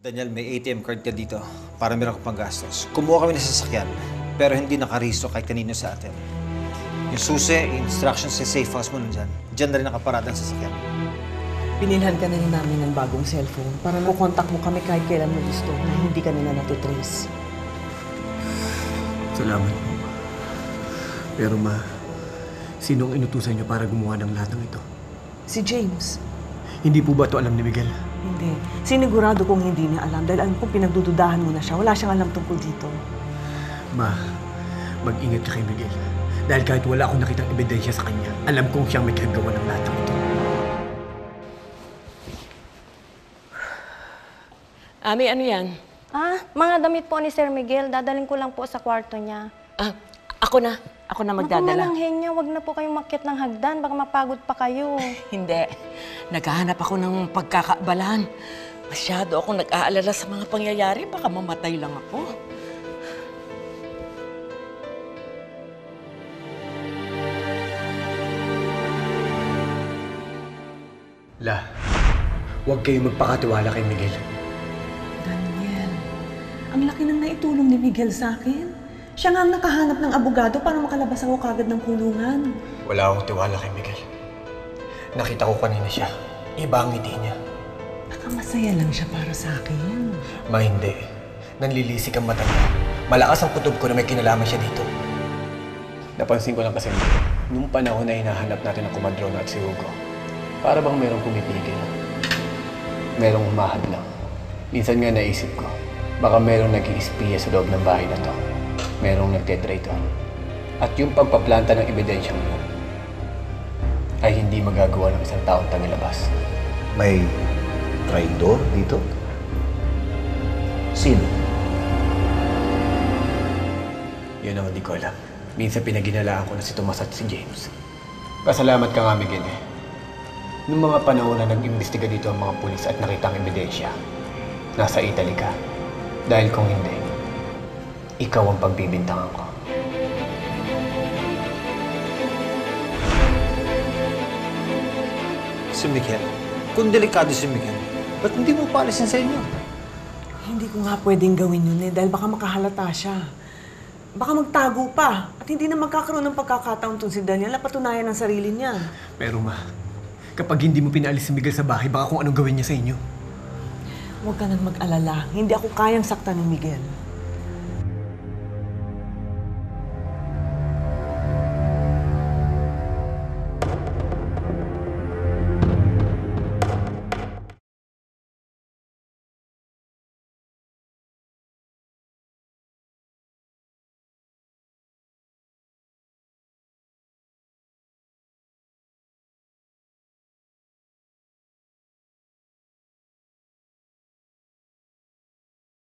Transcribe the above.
Daniel, may ATM card ka dito para meron ka pang gastos. Kumuha kami ng sasakyan, pero hindi nakarehistro kahit kanino sa atin. Yung susi, instructions sa safe house mo nandyan. Diyan na rin nakaparada ang sasakyan. Pinilhan ka na rin namin ng bagong cellphone para makontak mo kami kahit kailan mo gusto na hindi ka nila natutrace. Salamat po. Pero ma, sinong inutusan niyo para gumawa ng lahat ng ito? Si James. Hindi po ba ito alam ni Miguel? Hindi. Sinigurado kong hindi niya alam dahil alam kong pinagdududahan mo na siya. Wala siyang alam tungkol dito. Ma, mag-ingat ka kay Miguel. Dahil kahit wala akong nakitang ebidensya sa kanya, alam kong siyang may kagawa ng lahat ng ito. Ami, ano yan? Mga damit po ni Sir Miguel. Dadaling ko lang po sa kwarto niya. Ako na. Ako na magdadala. Naku, niya, wag na po kayong makyat ng hagdan. Baka mapagod pa kayo. Hindi. Naghahanap ako ng pagkakaabalan. Masyado akong nag-aalala sa mga pangyayari. Baka mamatay lang ako. La, huwag kayong magpakatiwala kay Miguel. Daniel, ang laki nang naitulong ni Miguel sa akin. Siya nga ang nakahanap ng abogado para makalabas ako kagad ng kulungan. Wala akong tiwala kay Miguel. Nakita ko kanina siya. Iba ang ngiti niya. Baka masaya lang siya para sa akin. Ma, hindi. Nanlilisik ang mata niya. Malakas ang kutob ko na may kinalaman siya dito. Napansin ko lang kasi nung panahon na hinahanap natin ang kumadron at si Hugo, para bang merong pumipigil. Merong humahad lang. Minsan nga naisip ko, baka merong nag-iispiya sa loob ng bahay na to. Merong nagtetraitor. At yung pagpaplanta ng ebidensyang yun ay hindi magagawa ng isang taong tangilabas. May traidor dito? Sino? Yun ang hindi ko alam. Minsan pinaginalaan ko na si Tomas at si James. Pasalamat ka nga, Miguel eh. Noong mga panahon na nag-imbestiga dito ang mga pulis at nakita ang ebidensya, nasa Italy ka. Dahil kung hindi, ikaw ang pagbibintangan ko. Si Miguel, kung delikado si Miguel, ba't hindi mo paalisin sa inyo? Hindi ko nga pwedeng gawin yun eh dahil baka makahalata siya. Baka magtago pa at hindi na magkakaroon ng pagkakataon tong si Daniel na patunayan ang sarili niya. Pero ma, kapag hindi mo pinaalis si Miguel sa bahay, baka kung anong gawin niya sa inyo. Huwag ka nang mag-alala. Hindi ako kayang saktan ni Miguel.